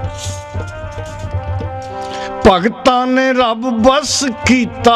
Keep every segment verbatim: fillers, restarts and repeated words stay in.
भगतां ने रब बस कीता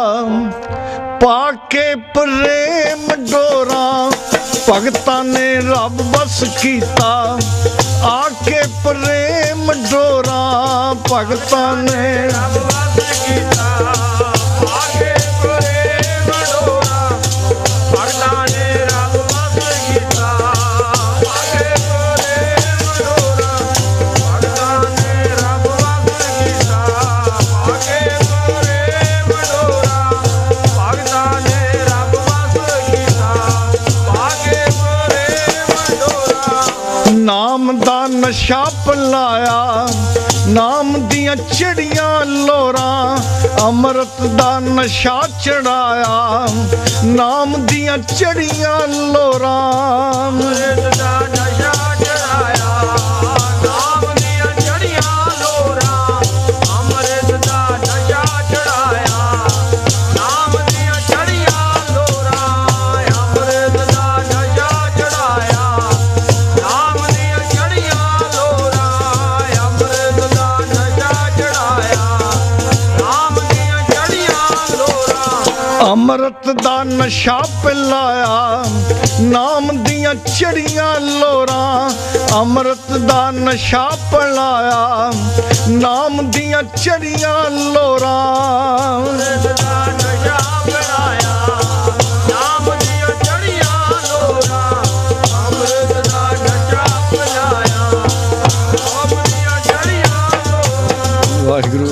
पाके प्रेम डोरा। भगतां ने रब बस कीता आके प्रेम डोरा। भगतां ने रब बस कीता आके प्रेम डोरा। भगतां ने रब बस कीता आके प्रेम डोरा। भगतां ने रब बस कीता आके प्रेम डोरा। भगतां ने रब बस कीता आके प्रेम डोरा। नाम दा नशा पलाया नाम दियां चिड़ियां लोरा। अमृत दा नशा चढ़ाया नाम दियां चिड़ियां लोरा। अमृत दा नशा चढ़ाया नाम दियां चिड़ियां लोरा। अमृत दा नशा चढ़ाया नाम दियां चिड़ियां लोरा। अमृत दा नशा चढ़ाया नाम दियां चिड़ियां लोरा। अमृत दा नशा चढ़ाया नाम दियां चिड़ियां लोरा। अमृत दा नशा पिलाया नाम दियां चिड़ियां लोरा। अमृत दा नशा पिलाया नाम दियां चिड़ियां लोरा। अमृत दा नशा पिलाया नाम दियां चिड़ियां लोरा। अमृत दा नशा पिलाया नाम दियां चिड़ियां लोरा। वाहिगुरू।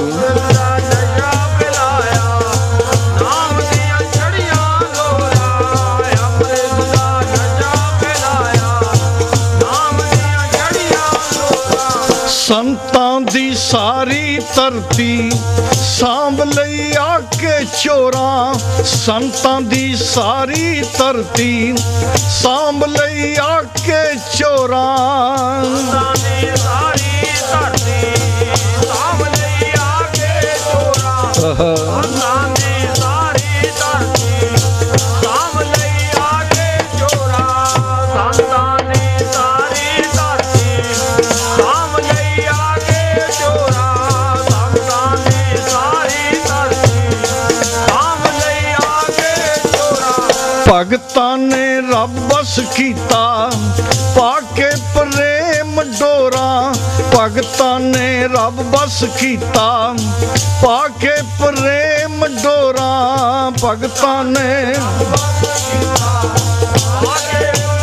संतां दी सारी धरती सांभ लई आके चोरा। संतां दी सारी धरती सांभ लई आके चोरा। संतां दी सारी धरती सांभ लई आके चोरा। संतां दी सारी धरती सांभ लई आके चोरा। संतां दी सारी धरती सांभ लई आके चोरा। संतां दी सारी धरती सांभ लई आके चोरा। भगतां ने रब बस कीता पाके प्रेम डोरा। भगतां ने रब बस कीता पाके प्रेम डोरा। भगतां ने रब बस कीता पाके